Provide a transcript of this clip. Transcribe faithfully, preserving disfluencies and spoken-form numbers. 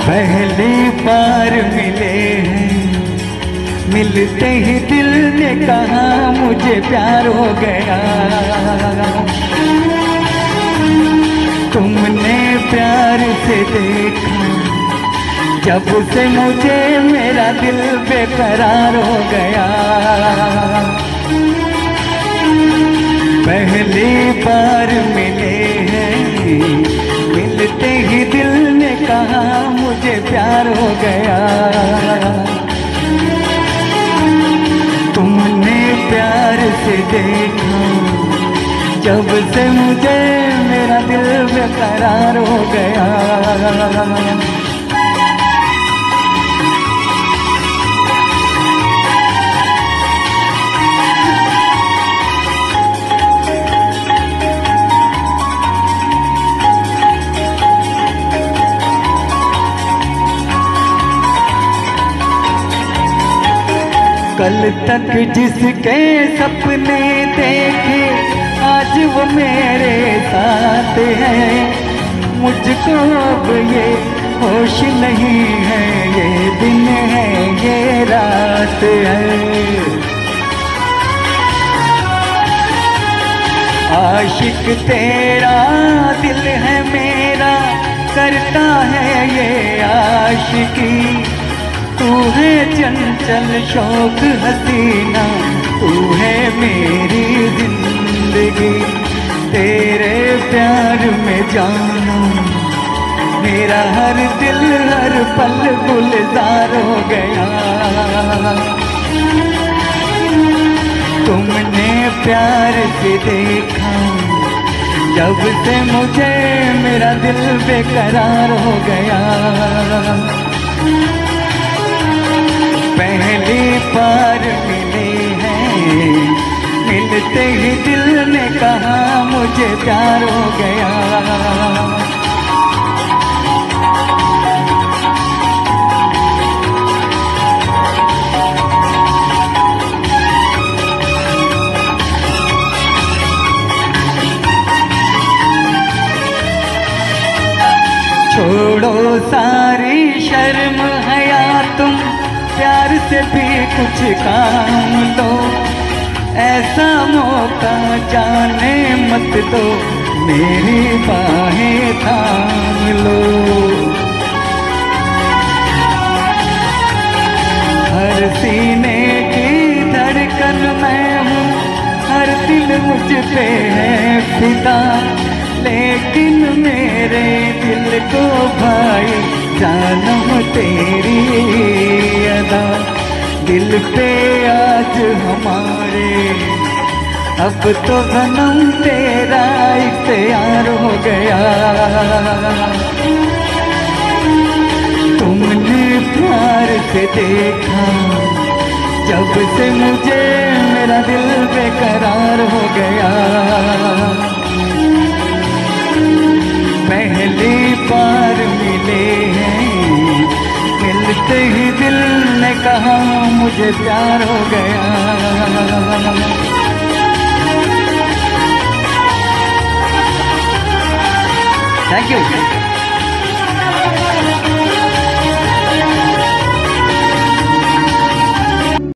पहली बार मिले हैं, मिलते ही दिल ने कहा मुझे प्यार हो गया। तुमने प्यार से देखा जब से मुझे मेरा दिल बेकरार हो गया। पहली बार मिले हैं, मिलते ही दिल ने कहा मुझे प्यार हो गया। तुमने प्यार से देखा जब से मुझे मेरा दिल बेकरार हो गया। कल तक जिसके सपने देखे आज वो मेरे साथ है। मुझको अब ये होश नहीं है, ये दिन है ये रात है। आशिक तेरा दिल है मेरा, करता है ये आशिकी। तू है चंचल शौक हसीना, तू है मेरी जिंदगी। तेरे प्यार में जानू मेरा हर दिल हर पल गुलजार हो गया। तुमने प्यार से देखा जब से मुझे मेरा दिल बेकरार हो गया। पहली बार मिले हैं, मिलते ही दिल ने कहा मुझे प्यार हो गया। छोड़ो सारी शर्म हया, तुम प्यार से भी कुछ काम लो। ऐसा मौका जाने मत दो, मेरी बाहें थाम लो। हर सीने की धड़कन मैं हूँ, हर दिल मुझ पे है फिदा। लेकिन मेरे दिल को भाई जानम तेरी अदा। दिल पे आज हमारे अब तो सनम तेरा इख्तियार हो गया। तुमने प्यार से देखा जब से मुझे मेरा दिल बेकरार हो गया। पहली बार मिले हैं, मिलते ही दिल ने कहा मुझे प्यार हो गया। Thank you.